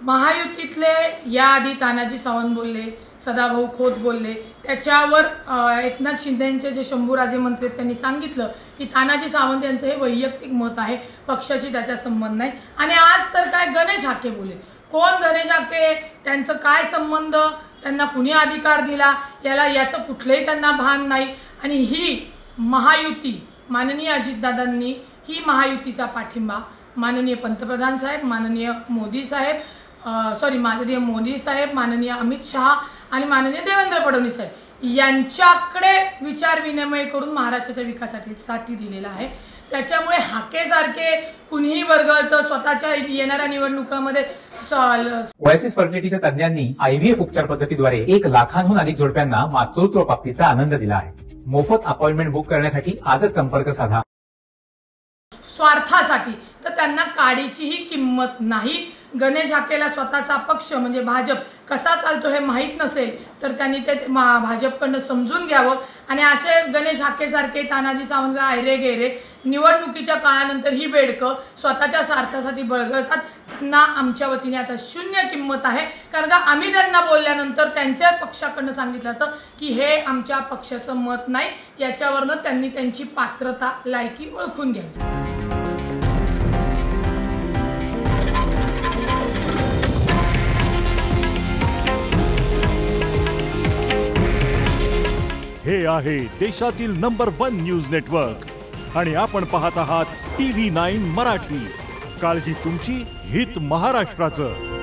महायुतीतले याआधी तानाजी सावंत बोलले, सदाभाऊ खोत बोलले, त्याच्यावर एकनाथ शिंदेचे जे शंभूराजे मंत्री त्यांनी सांगितलं की तानाजी सावंत यांचं हे वैयक्तिक मत आहे, पक्षाशी त्याचा संबंध नाही। आणि आज तर काय गणेश हाके बोलले, कोण गणेश हाके, त्यांचं काय संबंध, त्यांना कुणी अधिकार दिला, याचं कुठलंही त्यांना भान नाही। आणि ही महायुती माननीय अजितदादांनी ही महायुतीचा पाठिंबा माननीय पंतप्रधान साहेब, माननीय मोदी साहेब, माननीय अमित शहा आणि माननीय देवेंद्र फडणवीस साहेब यांच्याकडे विचार विनिमय करून महाराष्ट्राच्या विकासासाठी दिलेला आहे। त्याच्यामुळे हाकेसारखे कुणीही वर्ग तर स्वतःच्या येणाऱ्या निवडणुकांमध्ये ओएसिस फर्टिलिटीच्या तज्ञांनी आयव्हीएफ उपचार पद्धतीद्वारे 1 लाखांहून अधिक जोडप्यांना मातृत्व प्राप्तीचा आनंद दिला आहे। मोफत अपॉइंटमेंट बुक करण्यासाठी आजच संपर्क साधा। स्वार्थासाठी तर त्यांना काडीचीही किंमत नाही। गणेश हाकेला स्वतःचा पक्ष म्हणजे भाजप कसा चालतो हे माहीत नसेल तर त्यांनी ते भाजपकडून समजून घ्यावं। आणि असे गणेश हाकेसारखे तानाजी सावंत आयरे गेरे निवडणुकीच्या काळानंतर ही बेडकं स्वतःच्या स्वार्थासाठी बळगळतात, त्यांना आमच्या वतीने आता शून्य किंमत आहे। कारण का आम्ही त्यांना बोलल्यानंतर त्यांच्या पक्षाकडून सांगितलं होतं की हे आमच्या पक्षाचं मत नाही, याच्यावरनं त्यांनी त्यांची पात्रता लायकी ओळखून घ्यावी। हे आहे देशातील नंबर 1 न्यूज नेटवर्क आणि आपण पाहत आहात TV9 मराठी। काळजी तुमची, हित महाराष्ट्राचं।